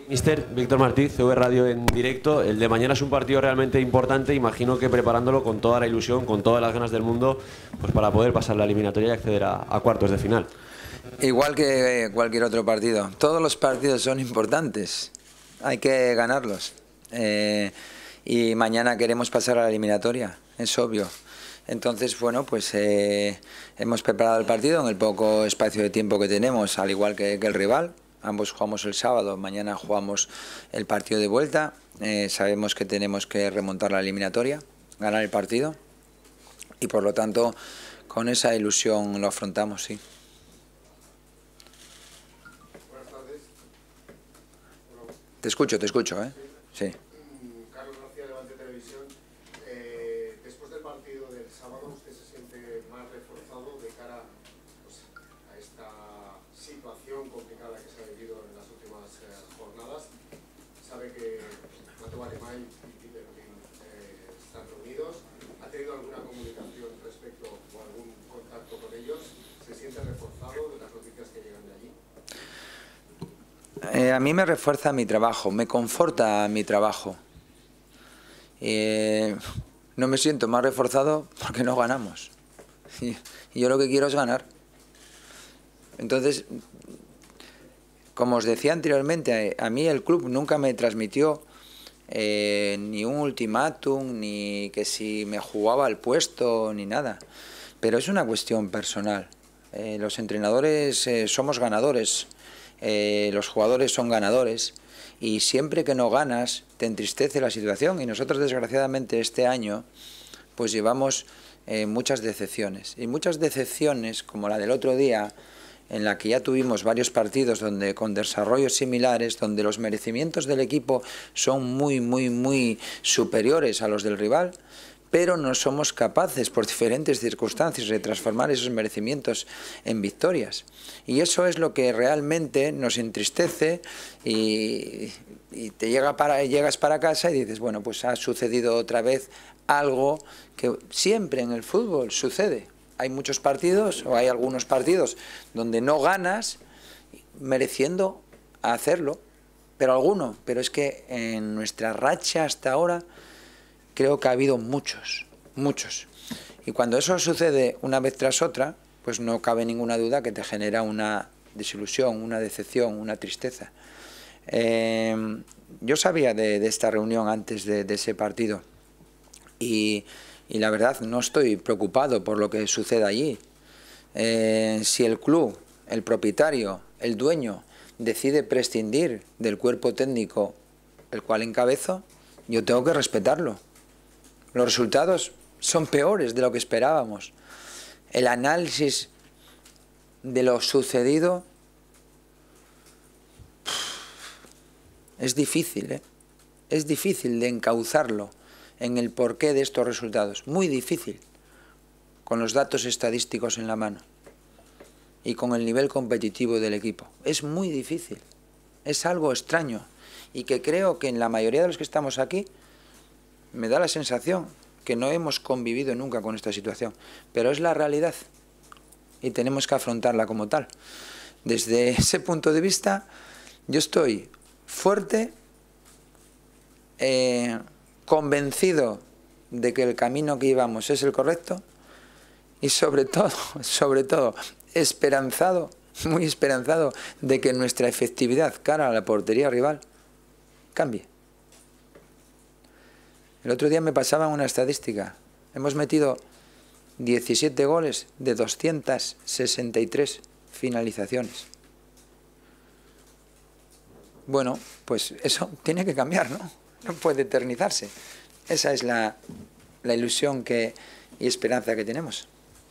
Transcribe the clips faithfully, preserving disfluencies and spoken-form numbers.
Mister Víctor Martí, C V Radio en directo. El de mañana es un partido realmente importante, imagino que preparándolo con toda la ilusión, con todas las ganas del mundo, pues para poder pasar la eliminatoria y acceder a, a cuartos de final. Igual que cualquier otro partido, todos los partidos son importantes, hay que ganarlos. Eh, y mañana queremos pasar a la eliminatoria, es obvio. Entonces, bueno, pues eh, hemos preparado el partido en el poco espacio de tiempo que tenemos, al igual que, que el rival. Ambos jugamos el sábado, mañana jugamos el partido de vuelta. Eh, sabemos que tenemos que remontar la eliminatoria, ganar el partido y por lo tanto con esa ilusión lo afrontamos, sí. Buenas tardes. Te escucho, te escucho, ¿eh? Sí. Carlos García, Levante Televisión. Eh, después del partido del sábado, ¿usted se siente más reforzado de cara pues, a esta situación complicada que se ha vivido en las últimas eh, jornadas? Sabe que Mateu Alemany y Peter Lim eh, están reunidos. ¿Ha tenido alguna comunicación respecto o algún contacto con ellos? ¿Se siente reforzado de las noticias que llegan de allí? Eh, a mí me refuerza mi trabajo, me conforta mi trabajo. Eh, no me siento más reforzado porque no ganamos. Y, y yo lo que quiero es ganar. Entonces, como os decía anteriormente, a, a mí el club nunca me transmitió eh, ni un ultimátum, ni que si me jugaba el puesto, ni nada. Pero es una cuestión personal. Eh, los entrenadores eh, somos ganadores. Eh, los jugadores son ganadores y siempre que no ganas te entristece la situación y nosotros desgraciadamente este año pues llevamos eh, muchas decepciones y muchas decepciones como la del otro día en la que ya tuvimos varios partidos donde con desarrollos similares donde los merecimientos del equipo son muy muy muy superiores a los del rival, pero no somos capaces por diferentes circunstancias de transformar esos merecimientos en victorias. Y eso es lo que realmente nos entristece y, y te llega para, llegas para casa y dices, bueno, pues ha sucedido otra vez algo que siempre en el fútbol sucede. Hay muchos partidos o hay algunos partidos donde no ganas mereciendo hacerlo, pero alguno, pero es que en nuestra racha hasta ahora creo que ha habido muchos, muchos. Y cuando eso sucede una vez tras otra, pues no cabe ninguna duda que te genera una desilusión, una decepción, una tristeza. Eh, yo sabía de, de esta reunión antes de, de ese partido y, y la verdad no estoy preocupado por lo que suceda allí. Eh, si el club, el propietario, el dueño decide prescindir del cuerpo técnico el cual encabezo, yo tengo que respetarlo. Los resultados son peores de lo que esperábamos. El análisis de lo sucedido es difícil, ¿eh? Es difícil de encauzarlo en el porqué de estos resultados. Muy difícil, con los datos estadísticos en la mano y con el nivel competitivo del equipo. Es muy difícil. Es algo extraño y que creo que en la mayoría de los que estamos aquí me da la sensación que no hemos convivido nunca con esta situación, pero es la realidad y tenemos que afrontarla como tal. Desde ese punto de vista, yo estoy fuerte, eh, convencido de que el camino que llevamos es el correcto y sobre todo, sobre todo, esperanzado, muy esperanzado de que nuestra efectividad cara a la portería rival cambie. El otro día me pasaban una estadística. Hemos metido diecisiete goles de doscientas sesenta y tres finalizaciones. Bueno, pues eso tiene que cambiar, ¿no? No puede eternizarse. Esa es la, la ilusión que, y esperanza que tenemos.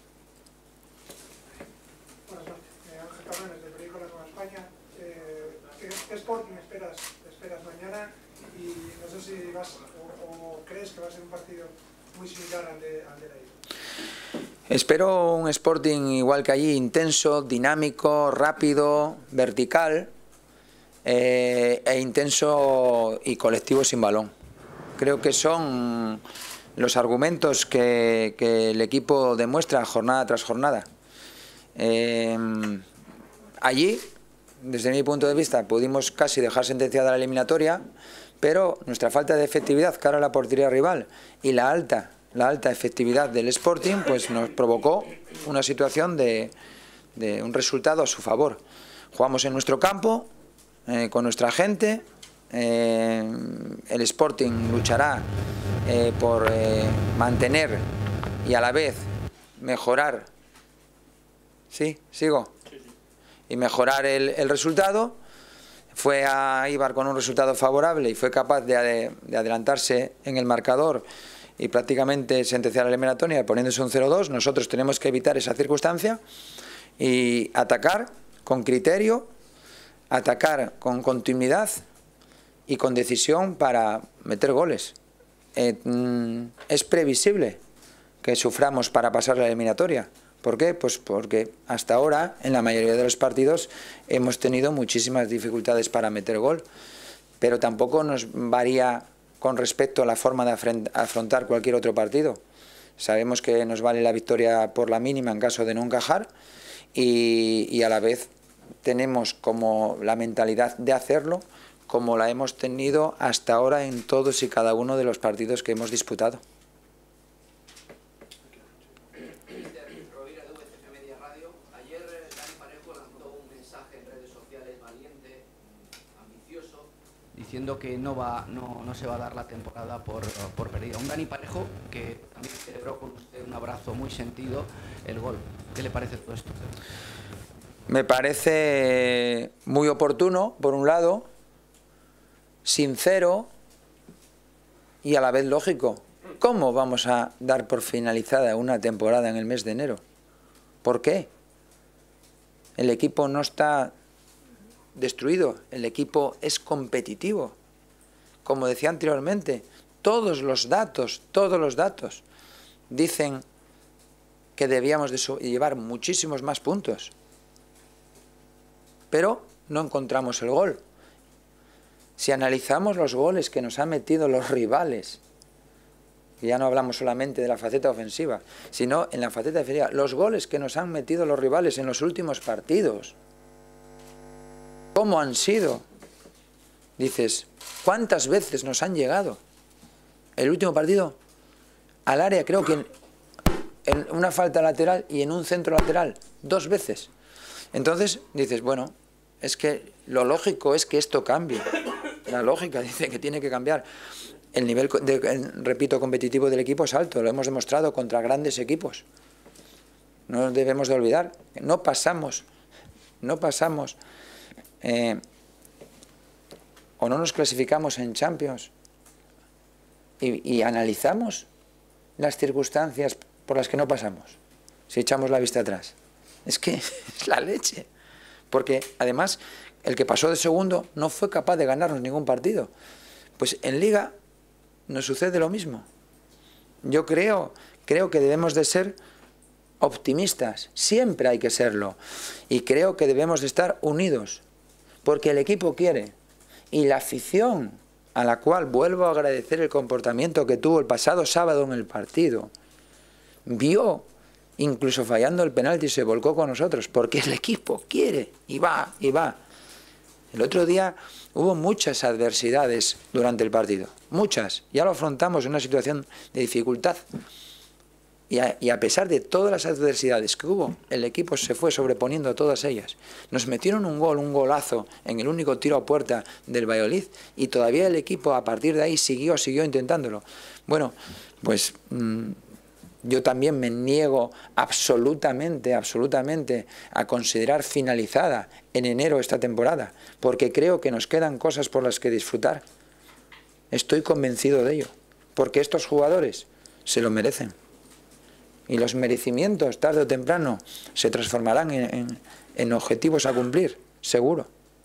Buenas noches. Eh, Ángel Cabrones, del periódico La Nueva España. Eh, ¿qué, ¿Qué Sporting esperas, esperas mañana? Y no sé si vas o, o crees que va a ser un partido muy similar al de, al de la ida. Espero un Sporting igual que allí, intenso, dinámico, rápido, vertical eh, e intenso y colectivo sin balón. Creo que son los argumentos que, que el equipo demuestra jornada tras jornada. Eh, allí desde mi punto de vista, pudimos casi dejar sentenciada la eliminatoria, pero nuestra falta de efectividad cara a la portería rival y la alta, la alta efectividad del Sporting, pues nos provocó una situación de, de un resultado a su favor. Jugamos en nuestro campo, eh, con nuestra gente, eh, el Sporting luchará eh, por eh, mantener y a la vez mejorar, ¿sí? ¿Sigo? Y mejorar el, el resultado. Fue a Eibar con un resultado favorable y fue capaz de, de adelantarse en el marcador y prácticamente sentenciar la eliminatoria poniéndose un cero dos. Nosotros tenemos que evitar esa circunstancia y atacar con criterio, atacar con continuidad y con decisión para meter goles. Eh, es previsible que suframos para pasar la eliminatoria. ¿Por qué? Pues porque hasta ahora, en la mayoría de los partidos, hemos tenido muchísimas dificultades para meter gol, pero tampoco nos varía con respecto a la forma de afrontar cualquier otro partido. Sabemos que nos vale la victoria por la mínima en caso de no encajar y, y a la vez tenemos como la mentalidad de hacerlo como la hemos tenido hasta ahora en todos y cada uno de los partidos que hemos disputado. Diciendo que no, va, no, no se va a dar la temporada por, por perdida. Un Dani Parejo que también celebró con usted un abrazo muy sentido el gol. ¿Qué le parece todo esto? Me parece muy oportuno, por un lado, sincero y a la vez lógico. ¿Cómo vamos a dar por finalizada una temporada en el mes de enero? ¿Por qué? El equipo no está destruido, el equipo es competitivo. Como decía anteriormente, todos los datos, todos los datos dicen que debíamos de llevar muchísimos más puntos. Pero no encontramos el gol. Si analizamos los goles que nos han metido los rivales, ya no hablamos solamente de la faceta ofensiva, sino en la faceta defensiva, los goles que nos han metido los rivales en los últimos partidos, ¿cómo han sido? Dices, ¿cuántas veces nos han llegado? El último partido, al área creo que en, en una falta lateral y en un centro lateral, dos veces. Entonces dices, bueno, es que lo lógico es que esto cambie. La lógica dice que tiene que cambiar. El nivel, de, repito, competitivo del equipo es alto, lo hemos demostrado contra grandes equipos. No nos debemos de olvidar, no pasamos, no pasamos... Eh, o no nos clasificamos en Champions y, y analizamos las circunstancias por las que no pasamos, si echamos la vista atrás. Es que es la leche, porque además el que pasó de segundo no fue capaz de ganarnos ningún partido. Pues en Liga nos sucede lo mismo. Yo creo, creo que debemos de ser optimistas, siempre hay que serlo, y creo que debemos de estar unidos, porque el equipo quiere, y la afición, a la cual vuelvo a agradecer el comportamiento que tuvo el pasado sábado en el partido, vio, incluso fallando el penalti, se volcó con nosotros, porque el equipo quiere, y va, y va. El otro día hubo muchas adversidades durante el partido, muchas, ya lo afrontamos en una situación de dificultad. Y a, y a pesar de todas las adversidades que hubo, el equipo se fue sobreponiendo a todas ellas. Nos metieron un gol, un golazo, en el único tiro a puerta del Valladolid, y todavía el equipo a partir de ahí siguió, siguió intentándolo. Bueno, pues mmm, yo también me niego absolutamente, absolutamente a considerar finalizada en enero esta temporada, porque creo que nos quedan cosas por las que disfrutar. Estoy convencido de ello, porque estos jugadores se lo merecen. Y los merecimientos, tarde o temprano, se transformarán en, en, en objetivos a cumplir, seguro.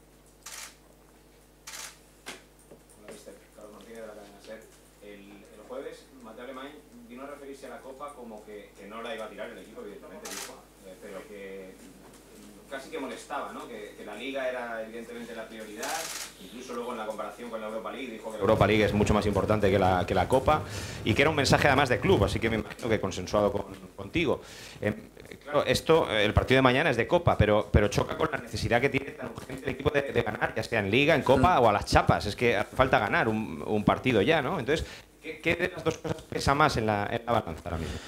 Hola, mister Carlos Martínez de la cadena SER. El, el jueves, Mateo Alemany vino a referirse a la Copa como que, que no la iba a tirar el equipo, evidentemente, dijo, eh, pero que casi que molestaba, ¿no? Que, que la Liga era evidentemente la prioridad, incluso incluso luego en la comparación con la Europa League dijo que la Europa League es mucho más importante que la, que la Copa, y que era un mensaje además de club, así que me imagino que consensuado con, contigo. Eh, claro, esto, el partido de mañana es de Copa, pero, pero choca con la necesidad que tiene tan urgente el equipo de, de ganar, ya sea en Liga, en Copa o a las chapas. Es que hace falta ganar un, un partido ya, ¿no? Entonces, ¿qué, qué de las dos cosas pesa más en la, en la balanza ahora mismo?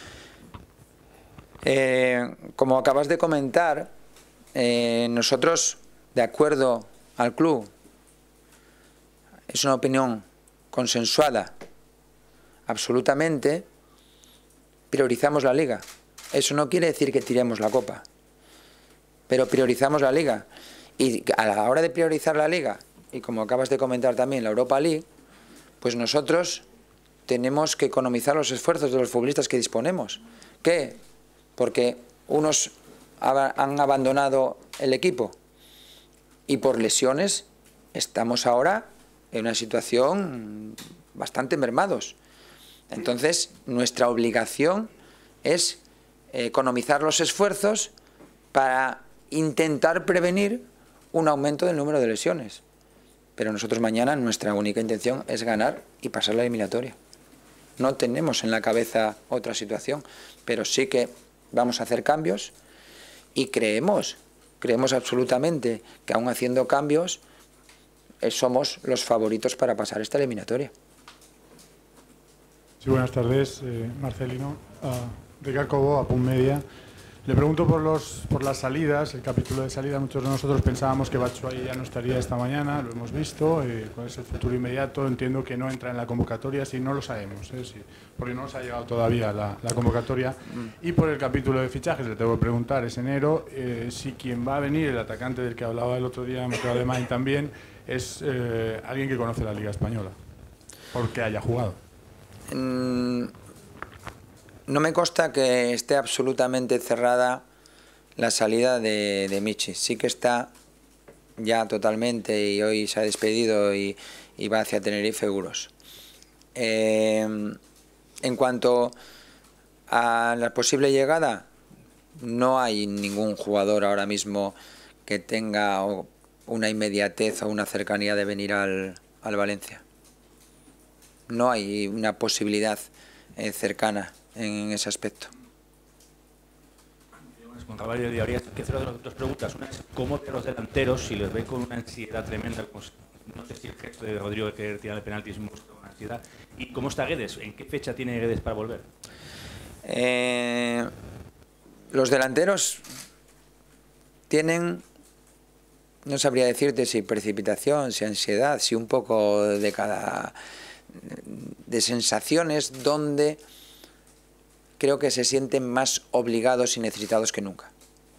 Eh, como acabas de comentar, eh, nosotros, de acuerdo al club, es una opinión consensuada absolutamente, priorizamos la Liga. Eso no quiere decir que tiremos la Copa, pero priorizamos la Liga. Y a la hora de priorizar la Liga, y como acabas de comentar también, la Europa League, pues nosotros tenemos que economizar los esfuerzos de los futbolistas que disponemos. ¿Qué? Porque unos han abandonado el equipo y por lesiones estamos ahora en una situación bastante mermados. Entonces, nuestra obligación es economizar los esfuerzos para intentar prevenir un aumento del número de lesiones. Pero nosotros mañana nuestra única intención es ganar y pasar la eliminatoria. No tenemos en la cabeza otra situación, pero sí que vamos a hacer cambios y creemos, creemos absolutamente que aún haciendo cambios eh, somos los favoritos para pasar esta eliminatoria. Sí, buenas tardes, eh, Marcelino. Uh, Ricard Cobo, A P U N Media. Le pregunto por, los, por las salidas, el capítulo de salida. Muchos de nosotros pensábamos que Batshuayi ya no estaría esta mañana, lo hemos visto. Eh, ¿Cuál es el futuro inmediato? Entiendo que no entra en la convocatoria, si no lo sabemos, eh, sí, porque no nos ha llegado todavía la, la convocatoria. Mm. Y por el capítulo de fichajes, le tengo que preguntar, es enero, eh, si quien va a venir, el atacante del que hablaba el otro día, Mateo Alemany también, es eh, alguien que conoce la Liga Española, porque haya jugado. Mm. No me consta que esté absolutamente cerrada la salida de, de Michi. Sí que está ya totalmente y hoy se ha despedido y, y va hacia Tenerife seguros. Eh, en cuanto a la posible llegada, no hay ningún jugador ahora mismo que tenga una inmediatez o una cercanía de venir al, al Valencia. No hay una posibilidad eh, cercana en ese aspecto. Contaba el día, habría que hacer dos preguntas. Una es cómo de los delanteros, si les ve con una ansiedad tremenda, como no sé si el gesto de Rodrigo de querer tirar el penalti muestra una ansiedad, y cómo está Guedes, ¿en qué fecha tiene Guedes para volver? Eh, los delanteros tienen, no sabría decirte si precipitación, si ansiedad, si un poco de cada de sensaciones donde creo que se sienten más obligados y necesitados que nunca.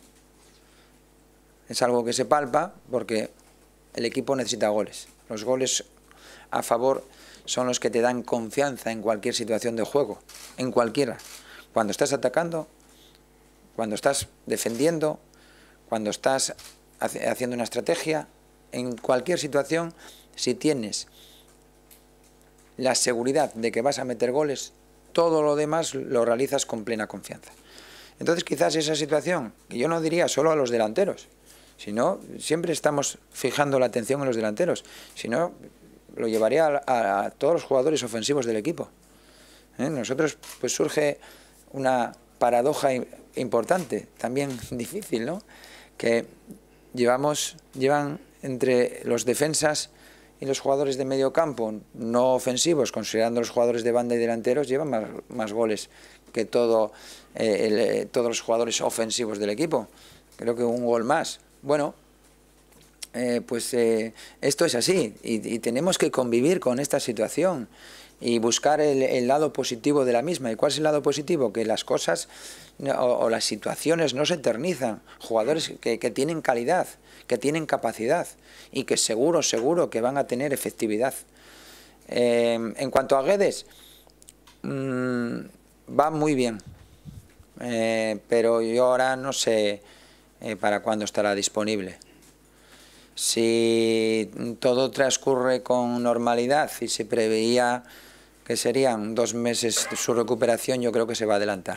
Es algo que se palpa porque el equipo necesita goles. Los goles a favor son los que te dan confianza en cualquier situación de juego, en cualquiera. Cuando estás atacando, cuando estás defendiendo, cuando estás haciendo una estrategia, en cualquier situación, si tienes la seguridad de que vas a meter goles, todo lo demás lo realizas con plena confianza. Entonces quizás esa situación, y yo no diría solo a los delanteros, sino siempre estamos fijando la atención en los delanteros, sino lo llevaría a, a, a todos los jugadores ofensivos del equipo. ¿Eh? Nosotros pues surge una paradoja importante, también difícil, ¿no? Que llevamos, llevan entre los defensas y los jugadores de medio campo no ofensivos, considerando los jugadores de banda y delanteros, llevan más, más goles que todo, eh, el, eh, todos los jugadores ofensivos del equipo. Creo que un gol más. Bueno, eh, pues eh, esto es así y, y tenemos que convivir con esta situación y buscar el, el lado positivo de la misma. ¿Y cuál es el lado positivo? Que las cosas o, o las situaciones no se eternizan. Jugadores que, que tienen calidad, que tienen capacidad y que seguro, seguro que van a tener efectividad. Eh, en cuanto a Guedes, mmm, va muy bien, eh, pero yo ahora no sé eh, para cuándo estará disponible. Si todo transcurre con normalidad y se preveía que serían dos meses su recuperación, yo creo que se va a adelantar.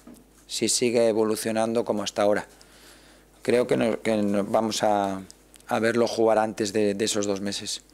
Si sigue evolucionando como hasta ahora. Creo que, no, que no, vamos a, a verlo jugar antes de, de esos dos meses.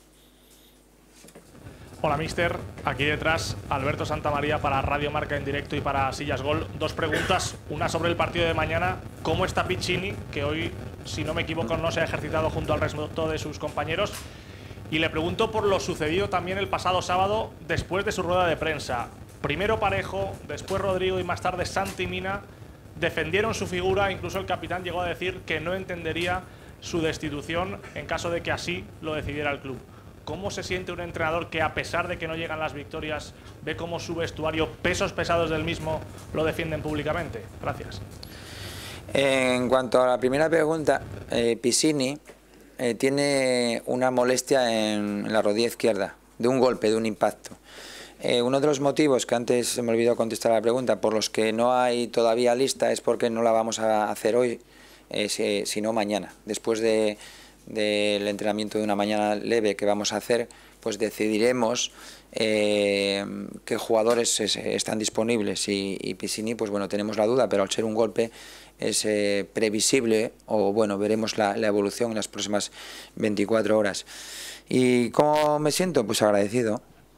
Hola, míster. Aquí detrás, Alberto Santamaría para Radio Marca en directo y para Sillas Gol. Dos preguntas. Una sobre el partido de mañana. ¿Cómo está Piccini? Que hoy, si no me equivoco, no se ha ejercitado junto al resto de sus compañeros. Y le pregunto por lo sucedido también el pasado sábado después de su rueda de prensa. Primero Parejo, después Rodrigo y más tarde Santi Mina defendieron su figura. Incluso el capitán llegó a decir que no entendería su destitución en caso de que así lo decidiera el club. ¿Cómo se siente un entrenador que, a pesar de que no llegan las victorias, ve cómo su vestuario, pesos pesados del mismo, lo defienden públicamente? Gracias. En cuanto a la primera pregunta, eh, Piccini eh, tiene una molestia en la rodilla izquierda, de un golpe, de un impacto. Eh, uno de los motivos, que antes se me olvidó contestar a la pregunta, por los que no hay todavía lista, es porque no la vamos a hacer hoy, eh, si, sino mañana, después de... del entrenamiento de una mañana leve que vamos a hacer, pues decidiremos eh, qué jugadores es, están disponibles y, y Piccini, pues bueno, tenemos la duda, pero al ser un golpe es eh, previsible, o bueno, veremos la, la evolución en las próximas veinticuatro horas. ¿Y cómo me siento? Pues agradecido.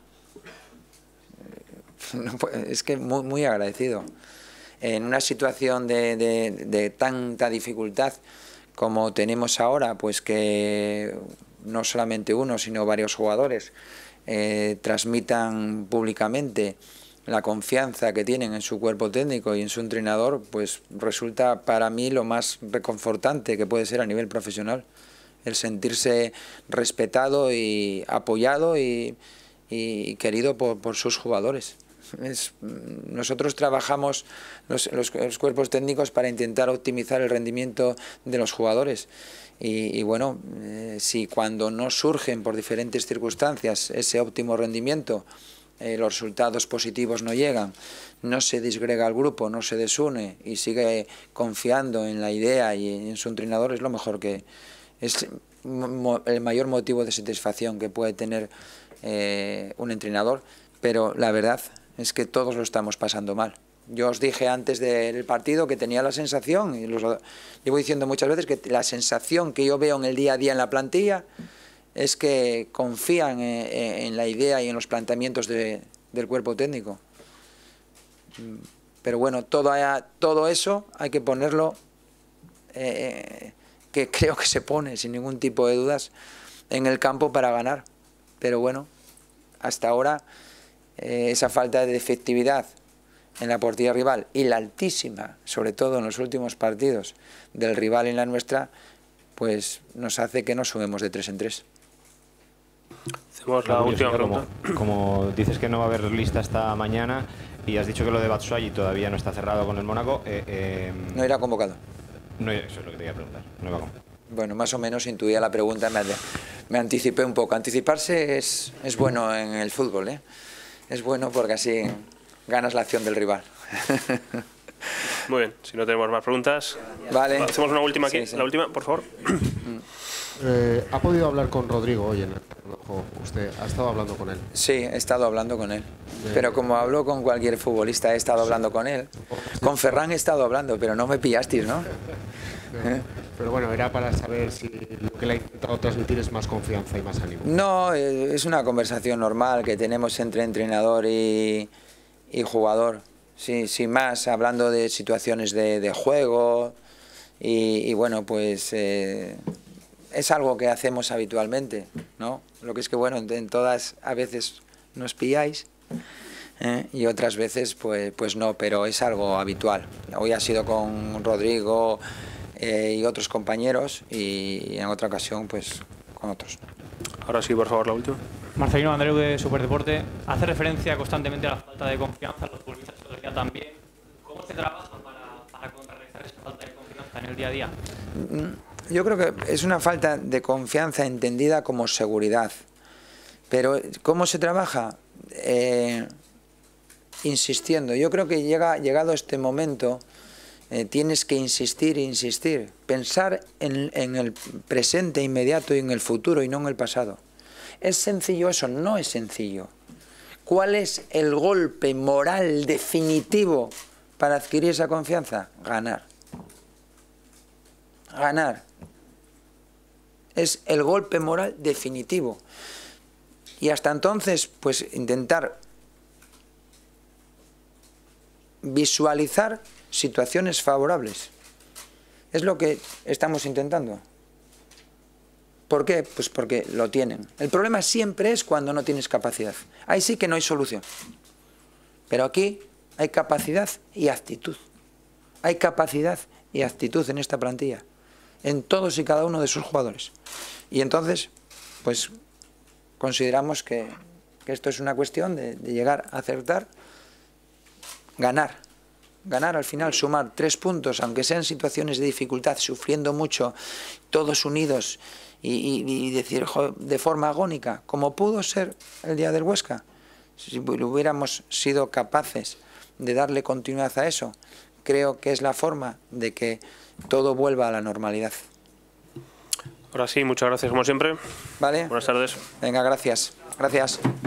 Es que muy, muy agradecido. En una situación de, de, de tanta dificultad como tenemos ahora, pues que no solamente uno, sino varios jugadores eh, transmitan públicamente la confianza que tienen en su cuerpo técnico y en su entrenador, pues resulta para mí lo más reconfortante que puede ser a nivel profesional, el sentirse respetado y apoyado y, y querido por, por sus jugadores. Es, nosotros trabajamos los, los, los cuerpos técnicos para intentar optimizar el rendimiento de los jugadores y, y bueno, eh, si cuando no surgen por diferentes circunstancias ese óptimo rendimiento, eh, los resultados positivos no llegan, no se disgrega el grupo, no se desune y sigue confiando en la idea y en su entrenador, es lo mejor que es el mayor motivo de satisfacción que puede tener eh, un entrenador, pero la verdad es que todos lo estamos pasando mal. Yo os dije antes del partido que tenía la sensación, y lo llevo diciendo muchas veces, que la sensación que yo veo en el día a día en la plantilla es que confían en, en la idea y en los planteamientos de, del cuerpo técnico. Pero bueno, todo, todo eso hay que ponerlo, eh, que creo que se pone sin ningún tipo de dudas, en el campo para ganar. Pero bueno, hasta ahora Eh, esa falta de efectividad en la portería rival y la altísima, sobre todo en los últimos partidos, del rival en la nuestra, pues nos hace que nos subamos de tres en tres. Hacemos la última pregunta. Como, como dices que no va a haber lista esta mañana y has dicho que lo de Batshuayi todavía no está cerrado con el Mónaco. Eh, eh, no irá convocado. No, eso es lo que te iba a preguntar. No iba convocado. Bueno, más o menos intuía la pregunta, me, me anticipé un poco. Anticiparse es, es bueno en el fútbol, ¿eh? Es bueno porque así ganas la acción del rival. Muy bien, si no tenemos más preguntas, vale. Hacemos una última aquí. Sí, sí. La última, por favor. Eh, ¿Ha podido hablar con Rodrigo hoy en el juego? ¿Usted ha estado hablando con él? Sí, he estado hablando con él. De... Pero como hablo con cualquier futbolista, he estado hablando con él. Con Ferran he estado hablando, pero no me pillasteis, ¿no? ¿Eh? Pero bueno, era para saber si lo que le ha intentado transmitir es más confianza y más ánimo. No, es una conversación normal que tenemos entre entrenador y, y jugador. Sí, sin más, hablando de situaciones de, de juego y, y bueno, pues eh, es algo que hacemos habitualmente, ¿no? Lo que es que bueno, en todas a veces nos pilláis ¿eh? y otras veces pues, pues no, pero es algo habitual. Hoy ha sido con Rodrigo Eh, y otros compañeros y en otra ocasión pues con otros. Ahora sí, por favor, la última. Marcelino Andreu de Superdeporte hace referencia constantemente a la falta de confianza, los futbolistas lo decía también. ¿Cómo se trabaja para, para contrarrestar esa falta de confianza en el día a día? Yo creo que es una falta de confianza entendida como seguridad, pero ¿cómo se trabaja? Eh, insistiendo. Yo creo que llega, llegado este momento Eh, tienes que insistir e insistir, pensar en, en el presente inmediato y en el futuro y no en el pasado. ¿Es sencillo eso? No es sencillo. ¿Cuál es el golpe moral definitivo para adquirir esa confianza? Ganar. Ganar. es el golpe moral definitivo. Y hasta entonces, pues intentar visualizar situaciones favorables. Es lo que estamos intentando. ¿Por qué? Pues porque lo tienen. El problema siempre es cuando no tienes capacidad. Ahí sí que no hay solución. Pero aquí hay capacidad y actitud. Hay capacidad y actitud en esta plantilla, en todos y cada uno de sus jugadores. Y entonces, pues consideramos que, que esto es una cuestión de, de llegar a acertar, ganar. Ganar al final, sumar tres puntos, aunque sean situaciones de dificultad, sufriendo mucho, todos unidos y, y, y decir joder, de forma agónica, como pudo ser el día del Huesca. Si hubiéramos sido capaces de darle continuidad a eso, creo que es la forma de que todo vuelva a la normalidad. Ahora sí, muchas gracias como siempre. Vale. Buenas tardes. Venga, gracias. Gracias.